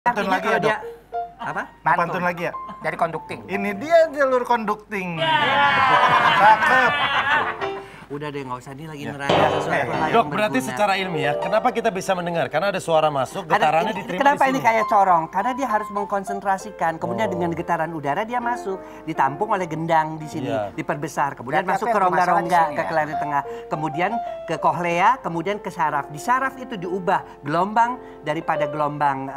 Pantun lagi ya, Dok? Apa? Pantun lagi ya? Dari conducting. Ini dia jalur conducting. Cakep. Udah deh, nggak usah nih lagi nerangin sesuatu hal yang Dok, berarti berguna. secara ilmiah, kenapa kita bisa mendengar? Karena ada suara masuk, getarannya diterima Kenapa di sini. ini kayak corong? Karena dia harus mengkonsentrasikan. Kemudian dengan getaran udara dia masuk, ditampung oleh gendang di sini, diperbesar. Kemudian Berarti masuk apa ke yang bermasalah rongga-rongga, di sini ke ya? kelari tengah. Kemudian ke kohlea, kemudian ke saraf. Di saraf itu diubah gelombang daripada gelombang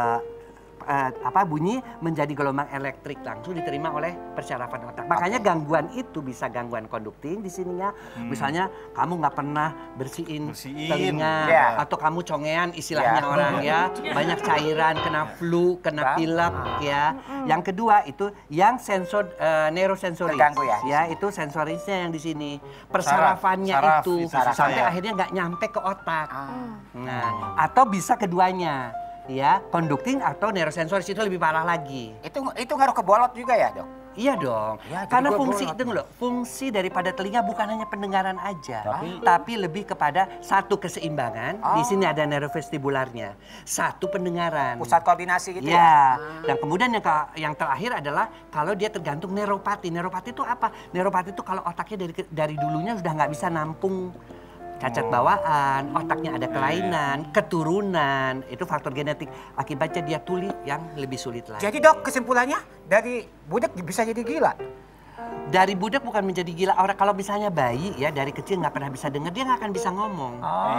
bunyi menjadi gelombang elektrik langsung diterima oleh persyarafan otak. Makanya gangguan itu bisa gangguan kondukting di sininya. Misalnya kamu nggak pernah bersihin telinga atau kamu congean istilahnya orang ya, banyak cairan, kena flu, kena pilek ya. Yang kedua itu yang sensor neurosensoris terganggu ya, itu sensorisnya yang di sini. Persarafannya saraf, itu susah sampai ya. akhirnya nggak nyampe ke otak. Nah, atau bisa keduanya. Ya, conducting atau neurosensoris itu lebih parah lagi. Itu ngaruh ke bolot juga ya, Dok? Iya dong, Ya, jadi karena gua fungsi bolot itu loh, fungsi daripada telinga bukan hanya pendengaran aja, tapi lebih kepada satu keseimbangan. Di sini ada nervovestibularnya, satu pendengaran. Pusat koordinasi gitu ya? Ya, dan kemudian yang terakhir adalah kalau dia tergantung neuropati. Neuropati itu apa? Neuropati itu kalau otaknya dari dulunya sudah nggak bisa nampung cacat bawaan, otaknya ada kelainan, keturunan, itu faktor genetik. Akibatnya dia tuli yang lebih sulit lagi. Jadi Dok, kesimpulannya dari budak bisa jadi gila? Dari budak bukan menjadi gila. Orang kalau misalnya bayi ya dari kecil nggak pernah bisa dengar, dia nggak akan bisa ngomong.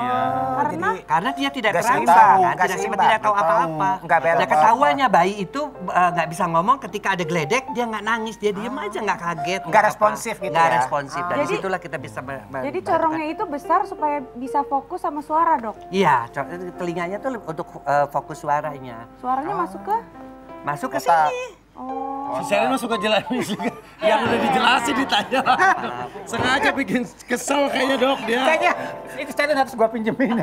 Karena dia tidak Nggak terangsang, seimbang, kan? nggak tidak seimbang. tidak tahu apa-apa. Nggak beres. Nah, ketahuannya bayi itu nggak bisa ngomong ketika ada geledek, dia nggak nangis, dia diem aja nggak kaget, Nggak apa. responsif gitu Nggak ya? responsif. Dari Jadi- situlah kita bisa Jadi corongnya itu besar supaya bisa fokus sama suara, Dok. Iya, telinganya tuh untuk fokus suaranya. Suaranya Masuk ke sini. Oh. Si Sherin masuk ke jelas juga. Yang udah dijelasin ditanya. Sengaja bikin kesel kayaknya, Dok, dia. Kayaknya itu Sherin harus gua pinjemin.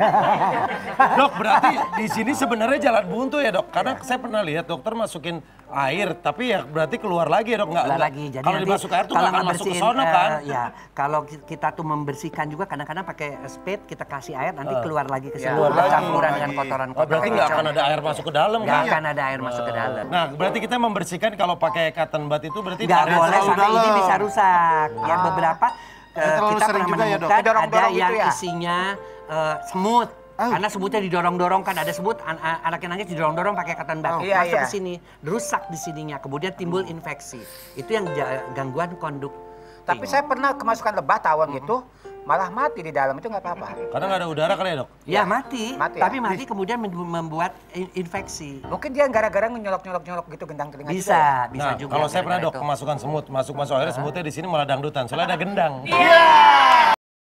Dok, berarti di sini sebenarnya jalan buntu ya, Dok? Karena saya pernah lihat dokter masukin air, tapi ya berarti keluar lagi ya, Dok? Nggak Lagi. Jadi kalau nanti dimasuk air tuh nggak akan masuk ke sono kan? Ya, kalau kita tuh membersihkan juga kadang-kadang pakai spade kita kasih air nanti keluar lagi ke sini. Keluar lagi. Campuran dengan kotoran-kotoran. Oh, berarti nggak akan ada air masuk ke dalam Nggak kan? akan ada air masuk ke dalam. Nah, berarti kita membersihkan kalau pakai cotton bud itu berarti Nggak ada boleh terlalu sampai ini dalam. bisa rusak. Yang beberapa terlalu kita sering pernah juga ya, Dok? menemukan ada Dorong-dorong yang gitu ya? isinya semut. Karena semutnya didorong-dorong kan ada semut, anak yang nangis didorong-dorong pakai cotton bud. Iya, Masuk iya. ke sini, rusak di sininya, kemudian timbul infeksi. Itu yang gangguan konduk. Tapi saya pernah kemasukan lebah tawon gitu, malah mati di dalam, itu nggak apa-apa. Karena nggak ada udara kali ya, Dok? Ya mati, Mati ya? tapi mati kemudian membuat infeksi. Mungkin dia gara-gara nyolok-nyolok gitu gendang telinga juga ya? Bisa, bisa Nah, juga. kalau saya pernah, gara-gara Dok, itu. kemasukan semut, masuk akhirnya semutnya di sini malah dangdutan, soalnya ada gendang.